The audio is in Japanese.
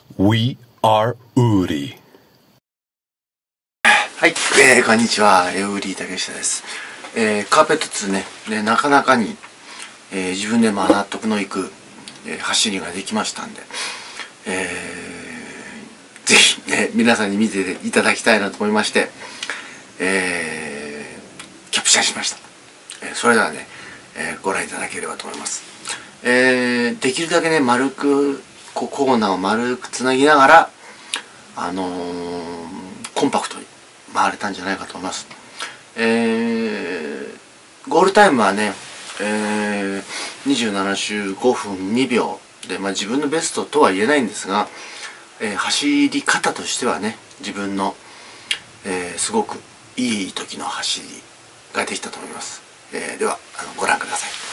We are Uri。 はい、こんにちは、ウーリー竹下です。カーペット2ね、なかなかに、自分でも納得のいく、走りができましたんで、ぜひね、皆さんに見ていただきたいなと思いまして、キャプチャーしました。それではね、ご覧いただければと思います。できるだけね、丸く、コーナーを丸くつなぎながら、コンパクトに回れたんじゃないかと思います。ゴールタイムはね、27周5分2秒で、自分のベストとは言えないんですが、走り方としてはね、自分の、すごくいい時の走りができたと思います。ではご覧ください。